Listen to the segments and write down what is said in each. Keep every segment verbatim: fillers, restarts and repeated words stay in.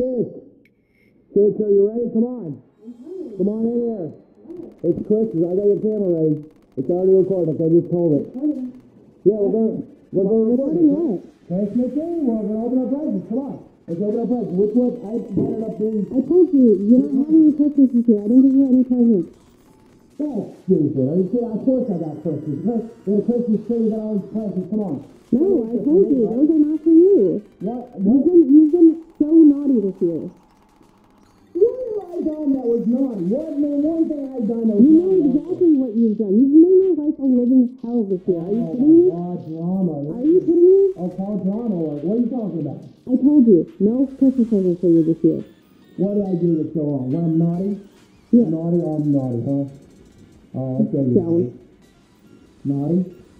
Sis. Sis, are you ready? Come on. Come on in here. It's Christmas. I got your camera ready. It's already recorded. I just told it. Yeah, we're going to we're going to record it. Christmas Eve. We're going to open our presents. Come on. Let's open our presents. Which one? I brought it up to you. I told you, you're not having any Christmas this year. I didn't give you any presents. That's stupid. Are you kidding? Of course I got Christmas. There's a Christmas tree. You got all these presents. Come on. No, I told you. Those are not for you. What? You've been, you've been so naughty this year. What have I done that was naughty? What? Man, one thing I've done that was You know naughty. exactly what you've done. You've made my life a living hell this year. Are you Oh kidding me? my God, drama. Are you kidding me? Oh, call drama. What are you talking about? I told you, no Christmas presents for you this year. What did I do that's so wrong? When I'm naughty? Yeah. Naughty? Oh, I'm naughty, huh? Oh, okay. Don't. Naughty?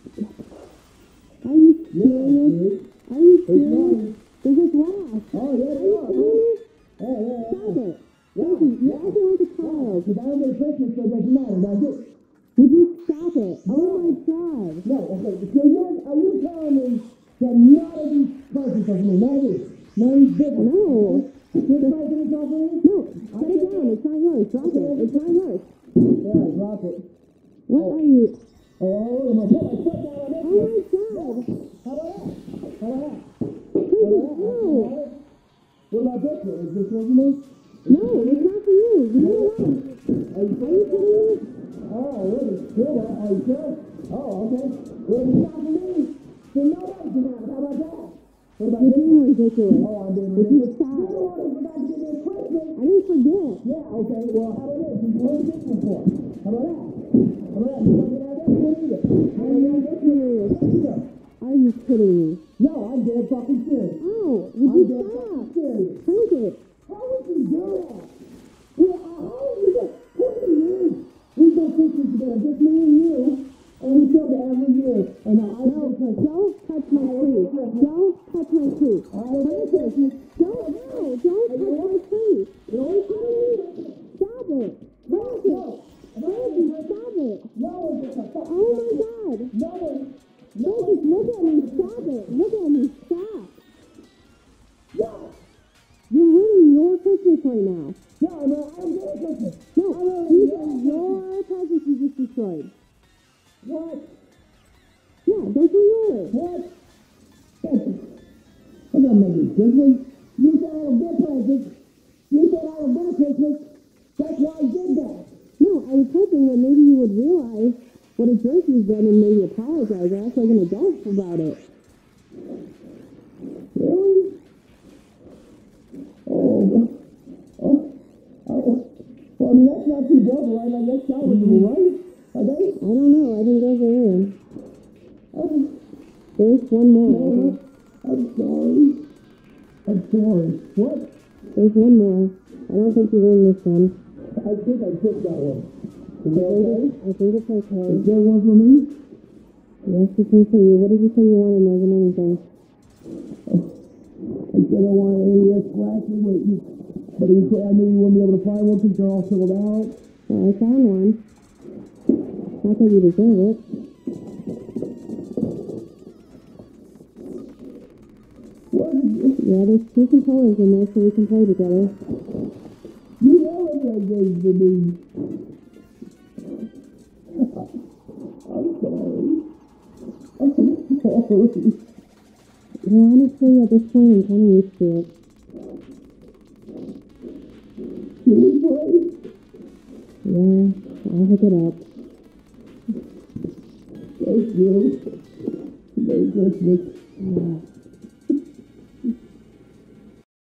Are you Yeah, serious? dude. Are you It's serious? naughty. Does this last? Oh, yeah, Are they you are. kidding me? Yeah, yeah, yeah. Stop it. Yeah, Listen, you're yeah. acting like a child. Because I don't get a Christmas, so it doesn't matter, does it? Would you stop it? Oh my God. No, okay. So you're, are you telling me that none of these presents are for me? None of these? None of these big ones? No. This present is not for me? No, set it down. It's not yours. Drop it. It's not yours. Yeah, drop it. What Oh. are you? Oh, I'm going to put my foot down on this Oh one. my God. How about that? How about that? Christmas, no. What about this one? Is this one for me? No, it's not for you. Leave it alone. Are you Are you kidding me? Oh, really? Sure. Are you sure? Oh, okay. Well, if it's not for me, then nobody can have it. How about that? What about You're this? being ridiculous. Oh, I'm being Would you ridiculous. stop? You're the one who forgot to give me a Christmas. I didn't forget. Yeah, okay. Well, how about this? You told this one for. How about that? How about that? You're not going to have that one either. How Are you serious? about Are you kidding me? No, I'm dead fucking serious. Ow, would I'm you dead stop? fucking serious. Drink it. How would you do that? Well, how would you do that? twenty years. We've done Christmas together, just me and you, and we still do it every year. And now I No, don't touch my tree. Don't touch my tree. Francis, don't, no, don't touch my tree. Are you kidding me? Stop it. Francis, Francis, stop it. No one gets a fuck. Oh my God. No one. Francis, look at me. Stop it. Look at me. Stop. No. You're ruining your Christmas right now. No, no, I don't get a Christmas. No, these are your presents you just destroyed. What? Yeah, those are yours. What? I'm gonna make you Christmas. You said I don't get presents. You said I don't get a Christmas. That's why I did that. No, I was hoping that maybe you would realize what a jerk you've been and maybe apologize or act like an adult about it. Really? Oh. Oh. Oh. Well, I mean, that's not too bad, right? Like, that's salvageable, right? Are they? I don't know. I think those are in. Oh. There's one more. No. I'm sorry. I'm sorry. What? There's one more. I don't think you earned this one. I think I took that one. Is I that think, okay? it's, I think it's okay. Is there one for me? Yes, it's one for you. What did you say you wanted more than anything? I said I wanted any scratches, but you, but you said I knew you wouldn't be able to find one because they're all filled out. Well, I found one. Not that you deserve it. What did you? Yeah, there's two controllers in there so we can play together. You already gave to me. I'm sorry. I'm sorry. Well, honestly, at this point, I'm kind of used to it. Can we play? Yeah, I'll hook it up. Thank you. Merry Christmas. Yeah.